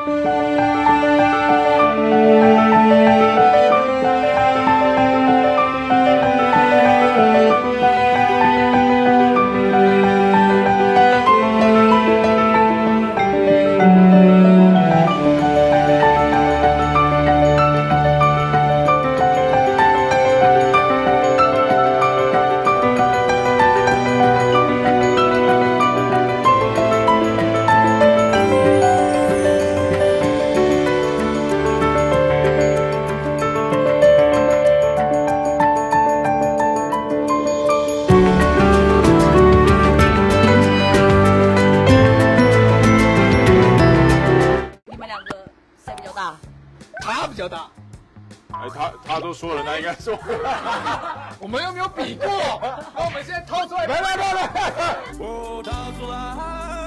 他比较大。 哎，他都说了，那应该说。 我们又没有比过，那我们现在掏出来。来。 我掏出来。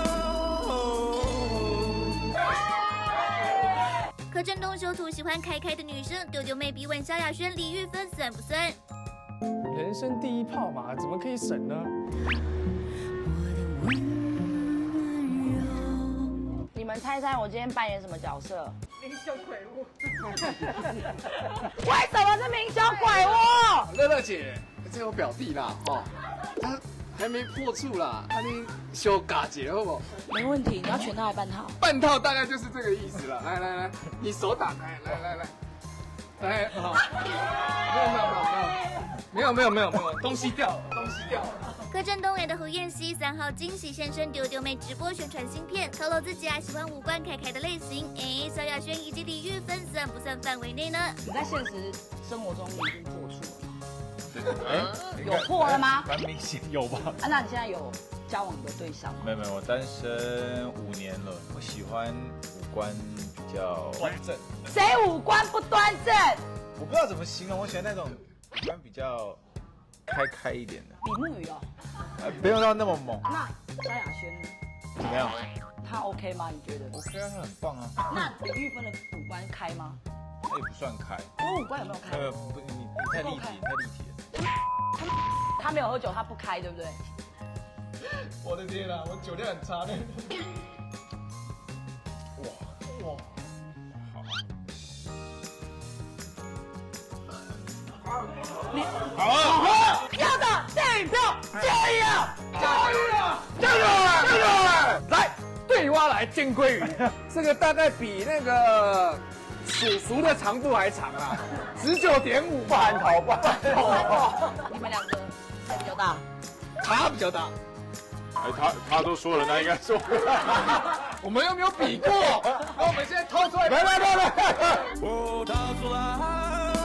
柯震东修图喜欢开的女生，丢丢妹逼问萧亚轩李玉芬算不算？ 人生第一炮嘛，怎么可以省呢？ 你们猜猜我今天扮演什么角色？ 明雄鬼屋。 为什么是明雄鬼屋？ 乐乐姐，这我表弟啦，哦，他还没破处啦，他那修嘎结好不好？ 没问题，你要全套还半套？ 半套大概就是这个意思了。来，你手打开，来，好，没有，东西掉了。 柯震东的胡彦希3号惊喜现身丢丢妹直播宣传新片，透露自己喜欢五官开的类型。萧亚轩以及李玉芬算不算范围内呢？ 你在现实生活中已经破处了，有破了吗？ 蛮明显有吧。 啊，那你现在有交往的对象吗？ 没有，我单身5年了。我喜欢五官比较端正。 谁五官不端正？ 我不知道怎么形容，我喜欢那种五官比较开一点的。 比目鱼哦。 不用到那么猛。 那萧亚轩呢？ 怎么样？ 他 OK 吗？你觉得 ？OK 啊，他很棒啊。 那李玉芬的五官开吗？ 他也不算开。 我五官有没有开？ 不，你太立体了。 他没有喝酒，他不开，对不对？ 我的天啊，我酒量很差呢。哇， 好啊！ 要的电影票加一啊！ 加油！来，对蛙来见鲑鱼，这个大概比那个叔的长度还长啊，19.5半头吧。 你们两个谁比较大？ 他比较大。 哎，他都说了，那应该说。 我们又没有比过，那我们现在掏出来。来。 我掏出来。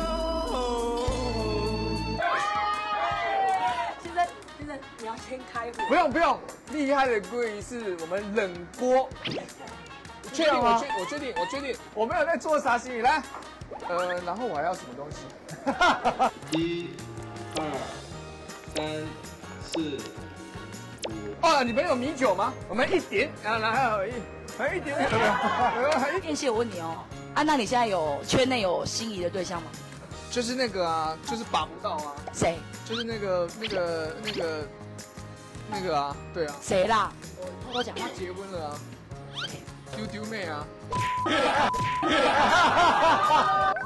先生，你要先开火。 不用，厉害的鲑鱼是我们冷锅。确定？我确定，我没有在做沙西米。来，然后我还要什么东西？1、2、3、4、5。你们有米酒吗？我们1点，然后还1点。 燕西，我问你哦，那你现在圈内有心仪的对象吗？ 就是那个啊，就是把不到啊。 谁？ 就是那个啊，对啊。 谁啦？我偷偷讲， 他结婚了啊。丢妹啊。